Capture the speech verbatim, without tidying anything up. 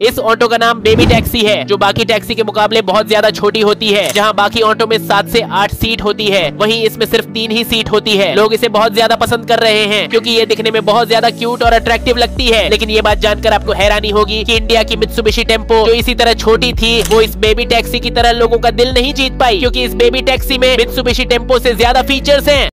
इस ऑटो का नाम बेबी टैक्सी है, जो बाकी टैक्सी के मुकाबले बहुत ज्यादा छोटी होती है। जहां बाकी ऑटो में सात से आठ सीट होती है, वहीं इसमें सिर्फ तीन ही सीट होती है। लोग इसे बहुत ज्यादा पसंद कर रहे हैं क्योंकि ये दिखने में बहुत ज्यादा क्यूट और अट्रैक्टिव लगती है। लेकिन ये बात जानकर आपको हैरानी होगी कि इंडिया की मित्सुबिशी टेम्पो, जो इसी तरह छोटी थी, वो इस बेबी टैक्सी की तरह लोगों का दिल नहीं जीत पाई, क्योंकि इस बेबी टैक्सी में मित्सुबिशी टेम्पो से ज्यादा फीचर्स हैं।